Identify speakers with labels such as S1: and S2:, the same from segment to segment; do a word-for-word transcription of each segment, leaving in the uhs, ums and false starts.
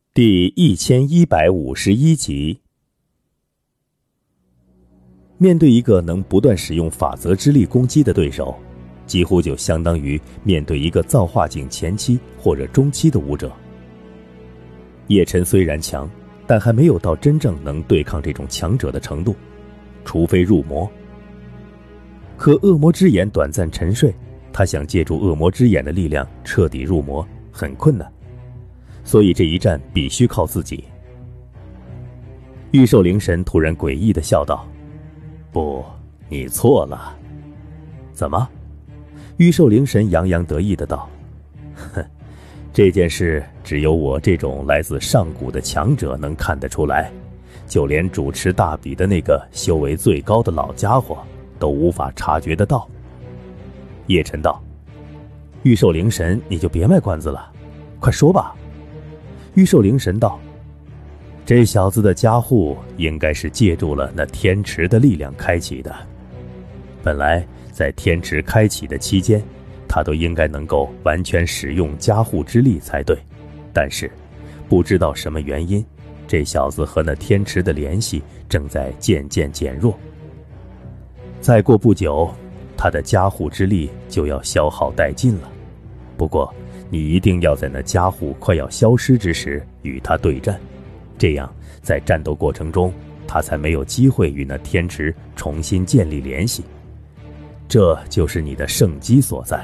S1: 第一千一百五十一集。面对一个能不断使用法则之力攻击的对手，几乎就相当于面对一个造化境前期或者中期的武者。叶晨虽然强，但还没有到真正能对抗这种强者的程度，除非入魔。可恶魔之眼短暂沉睡，他想借助恶魔之眼的力量彻底入魔很困难，所以这一战必须靠自己。玉兽灵神突然诡异地笑道：不，你错了。怎么？玉兽灵神洋洋得意地道：哼，这件事只有我这种来自上古的强者能看得出来，就连主持大比的那个修为最高的老家伙都无法察觉得到。叶晨道：玉兽灵神，你就别卖关子了，快说吧。玉兽灵神道：这小子的加护应该是借助了那天池的力量开启的。本来在天池开启的期间，他都应该能够完全使用加护之力才对，但是不知道什么原因，这小子和那天池的联系正在渐渐减弱。再过不久，他的加护之力就要消耗殆尽了。不过你一定要在那加护快要消失之时与他对战，这样在战斗过程中他才没有机会与那天池重新建立联系，这就是你的胜机所在。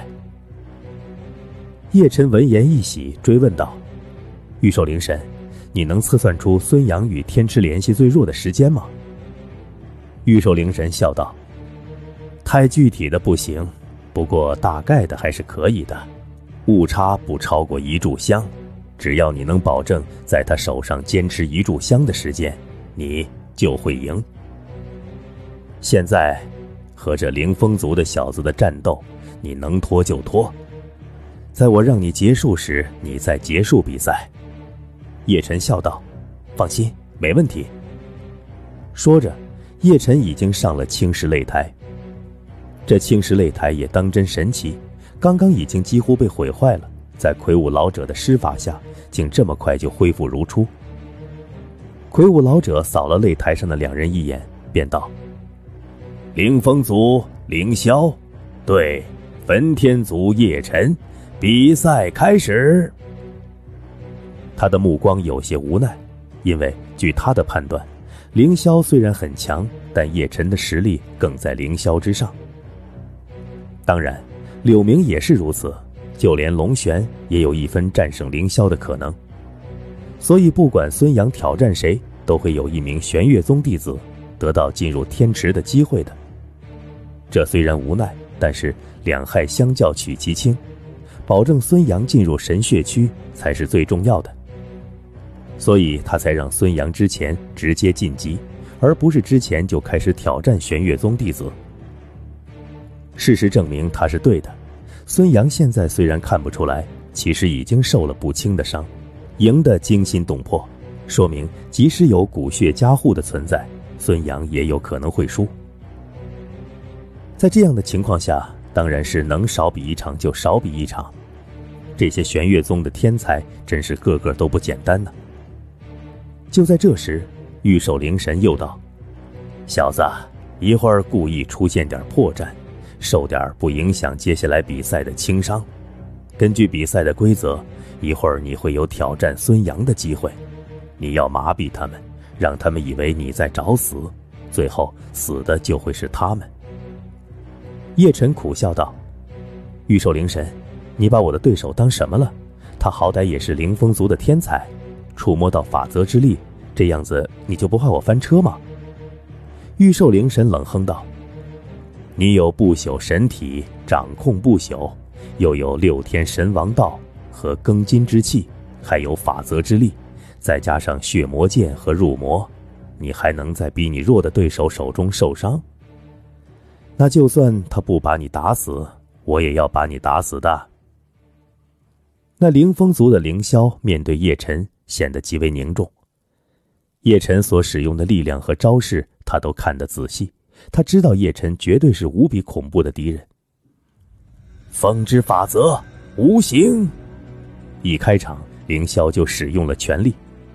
S1: 叶晨闻言一喜，追问道：玉兽灵神，你能测算出孙杨与天池联系最弱的时间吗？玉兽灵神笑道：太具体的不行，不过大概的还是可以的，误差不超过一炷香，只要你能保证在他手上坚持一炷香的时间，你就会赢。现在和这灵风族的小子的战斗，你能拖就拖，在我让你结束时，你再结束比赛。叶晨笑道：放心，没问题。说着，叶晨已经上了青石擂台。这青石擂台也当真神奇，刚刚已经几乎被毁坏了，在魁梧老者的施法下，竟这么快就恢复如初。魁梧老者扫了擂台上的两人一眼，便道：灵风族凌霄对焚天族叶晨，比赛开始。他的目光有些无奈，因为据他的判断，凌霄虽然很强，但叶晨的实力更在凌霄之上。当然柳明也是如此，就连龙玄也有一分战胜凌霄的可能。所以不管孙杨挑战谁，都会有一名玄月宗弟子得到进入天池的机会的。这虽然无奈，但是两害相较取其轻，保证孙杨进入神血区才是最重要的。所以他才让孙杨之前直接晋级，而不是之前就开始挑战玄月宗弟子。事实证明他是对的，孙杨现在虽然看不出来，其实已经受了不轻的伤，赢得惊心动魄，说明即使有骨血加护的存在，孙杨也有可能会输。在这样的情况下，当然是能少比一场就少比一场。这些玄月宗的天才真是个个都不简单呢。就在这时，玉兽灵神又道：小子，一会儿故意出现点破绽，受点不影响接下来比赛的轻伤。根据比赛的规则，一会儿你会有挑战孙杨的机会，你要麻痹他们，让他们以为你在找死，最后死的就会是他们。叶晨苦笑道：玉兽灵神，你把我的对手当什么了？他好歹也是灵风族的天才，触摸到法则之力，这样子你就不怕我翻车吗？玉兽灵神冷哼道：你有不朽神体，掌控不朽，又有六天神王道和庚金之气，还有法则之力，再加上血魔剑和入魔，你还能在比你弱的对手手中受伤？那就算他不把你打死，我也要把你打死的。那灵风族的凌霄面对叶晨显得极为凝重。叶晨所使用的力量和招式他都看得仔细，他知道叶晨绝对是无比恐怖的敌人。风之法则无形，一开场凌霄就使用了全力，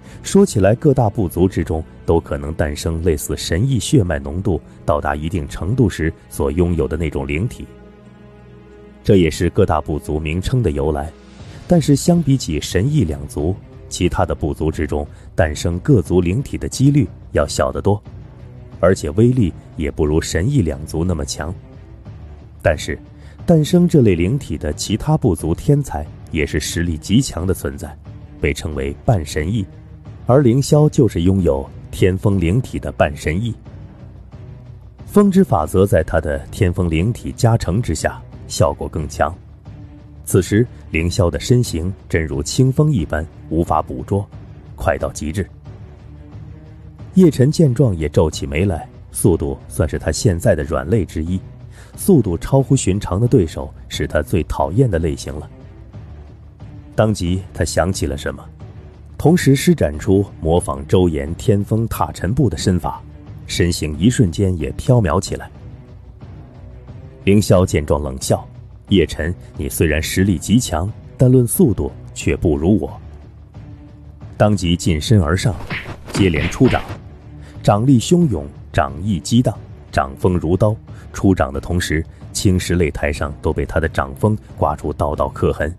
S1: 说起来，各大部族之中都可能诞生类似神异血脉浓度到达一定程度时所拥有的那种灵体。这也是各大部族名称的由来。但是相比起神异两族，其他的部族之中诞生各族灵体的几率要小得多，而且威力也不如神异两族那么强。但是诞生这类灵体的其他部族天才也是实力极强的存在，被称为半神异，而凌霄就是拥有天风灵体的半神异。风之法则在他的天风灵体加成之下效果更强。此时凌霄的身形真如清风一般，无法捕捉，快到极致。叶晨见状也皱起眉来，速度算是他现在的软肋之一，速度超乎寻常的对手是他最讨厌的类型了。当即他想起了什么，同时施展出模仿周延天风踏尘步的身法，身形一瞬间也飘渺起来。凌霄见状冷笑，叶晨，你虽然实力极强，但论速度却不如我。当即近身而上，接连出掌，掌力汹涌，掌意激荡，掌锋如刀，出掌的同时，青石擂台上都被他的掌锋刮出道道刻痕。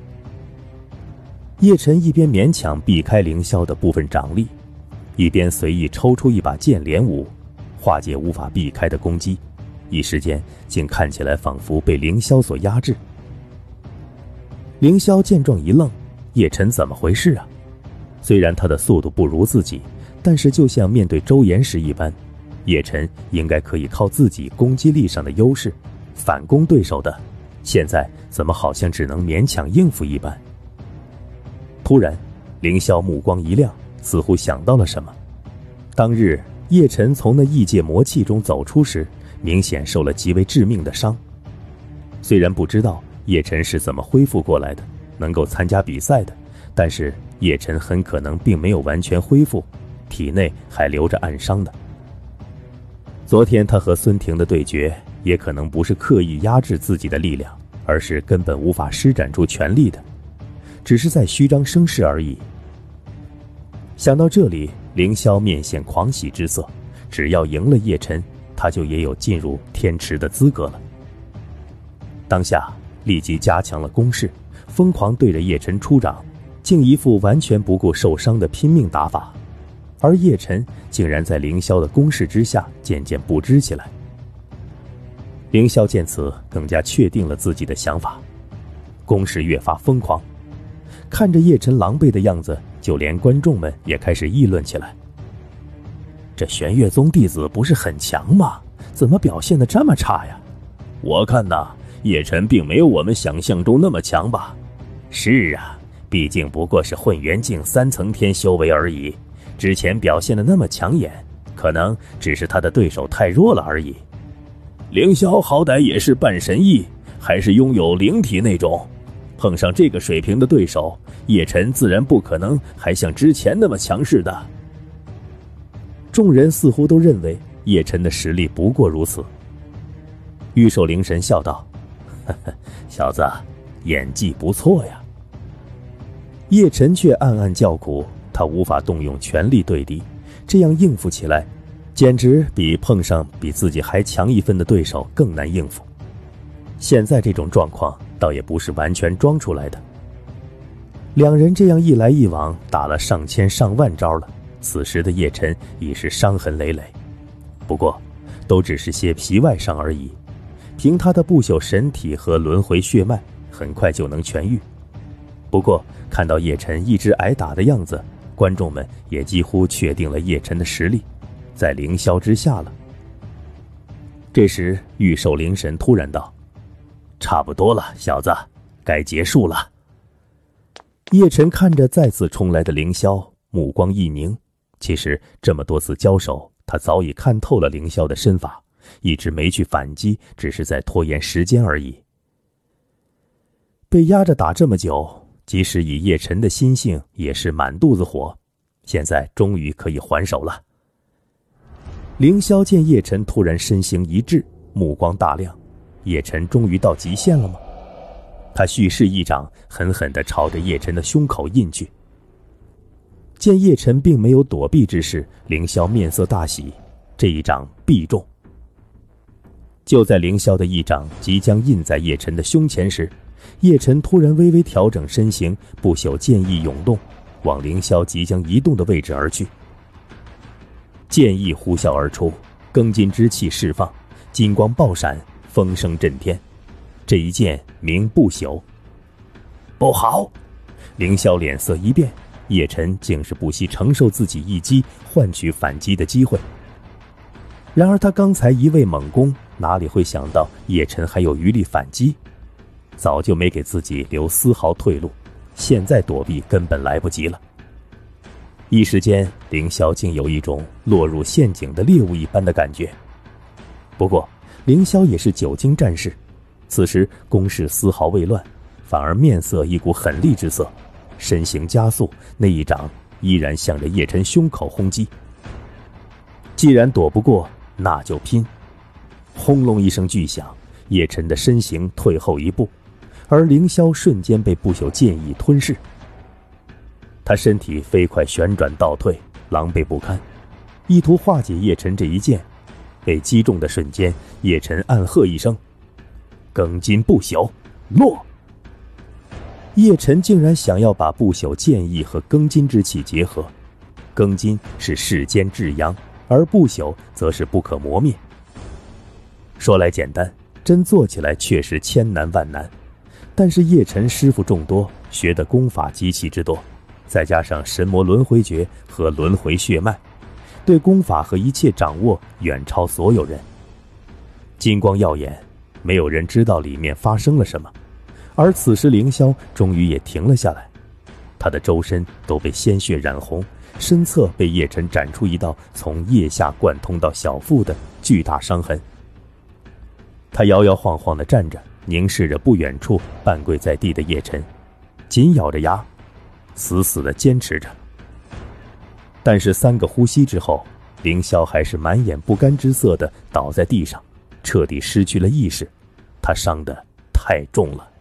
S1: 叶晨一边勉强避开凌霄的部分掌力，一边随意抽出一把剑连舞，化解无法避开的攻击，一时间竟看起来仿佛被凌霄所压制。凌霄见状一愣，叶晨怎么回事啊？虽然他的速度不如自己，但是就像面对周延时一般，叶晨应该可以靠自己攻击力上的优势反攻对手的，现在怎么好像只能勉强应付一般？突然凌霄目光一亮，似乎想到了什么。当日叶晨从那异界魔气中走出时，明显受了极为致命的伤。虽然不知道叶晨是怎么恢复过来的，能够参加比赛的，但是叶晨很可能并没有完全恢复，体内还留着暗伤的。昨天他和孙婷的对决也可能不是刻意压制自己的力量，而是根本无法施展出全力的，只是在虚张声势而已。想到这里，凌霄面现狂喜之色，只要赢了叶晨，他就也有进入天池的资格了。当下立即加强了攻势，疯狂对着叶晨出掌，竟一副完全不顾受伤的拼命打法。而叶晨竟然在凌霄的攻势之下渐渐不支起来。凌霄见此，更加确定了自己的想法，攻势越发疯狂。看着叶晨狼狈的样子，就连观众们也开始议论起来。这玄月宗弟子不是很强吗？怎么表现得这么差呀？我看呐，叶晨并没有我们想象中那么强吧？是啊，毕竟不过是混元境三层天修为而已，之前表现得那么抢眼，可能只是他的对手太弱了而已。凌霄好歹也是半神异，还是拥有灵体那种，碰上这个水平的对手，叶晨自然不可能还像之前那么强势的。众人似乎都认为叶晨的实力不过如此。玉手灵神笑道：呵呵，小子演技不错呀。叶晨却暗暗叫苦，他无法动用全力对敌，这样应付起来简直比碰上比自己还强一分的对手更难应付。现在这种状况倒也不是完全装出来的。两人这样一来一往，打了上千上万招了，此时的叶晨已是伤痕累累，不过都只是些皮外伤而已，凭他的不朽神体和轮回血脉，很快就能痊愈。不过看到叶晨一直挨打的样子，观众们也几乎确定了叶晨的实力在凌霄之下了。这时玉兽灵神突然道：差不多了，小子，该结束了。叶晨看着再次冲来的凌霄，目光一凝。其实这么多次交手，他早已看透了凌霄的身法，一直没去反击，只是在拖延时间而已。被压着打这么久，即使以叶晨的心性也是满肚子火，现在终于可以还手了。凌霄见叶晨突然身形一滞，目光大亮，叶晨终于到极限了吗？他蓄势一掌，狠狠地朝着叶晨的胸口印去。 见叶晨并没有躲避之势，凌霄面色大喜，这一掌必中。就在凌霄的一掌即将印在叶晨的胸前时，叶晨突然微微调整身形，不朽剑意涌动，往凌霄即将移动的位置而去。剑意呼啸而出，庚金之气释放，金光爆闪，风声震天。这一剑名不朽。不好！凌霄脸色一变，叶晨竟是不惜承受自己一击，换取反击的机会。然而他刚才一位猛攻，哪里会想到叶晨还有余力反击？早就没给自己留丝毫退路，现在躲避根本来不及了。一时间，凌霄竟有一种落入陷阱的猎物一般的感觉。不过凌霄也是久经战事，此时攻势丝毫未乱，反而面色一股狠厉之色，身形加速，那一掌依然向着叶晨胸口轰击。既然躲不过，那就拼！轰隆一声巨响，叶晨的身形退后一步，而凌霄瞬间被不朽剑意吞噬。他身体飞快旋转倒退，狼狈不堪，意图化解叶晨这一剑。被击中的瞬间，叶晨暗喝一声：“庚金不朽，落！”叶晨竟然想要把不朽剑意和庚金之气结合，庚金是世间至阳，而不朽则是不可磨灭。说来简单，真做起来却是千难万难。但是叶晨师傅众多，学的功法极其之多，再加上神魔轮回诀和轮回血脉，对功法和一切掌握远超所有人。金光耀眼，没有人知道里面发生了什么。而此时凌霄终于也停了下来，他的周身都被鲜血染红，身侧被叶晨斩出一道从腋下贯通到小腹的巨大伤痕。他摇摇晃晃地站着，凝视着不远处半跪在地的叶晨，紧咬着牙，死死地坚持着。但是三个呼吸之后，凌霄还是满眼不甘之色地倒在地上，彻底失去了意识。他伤得太重了。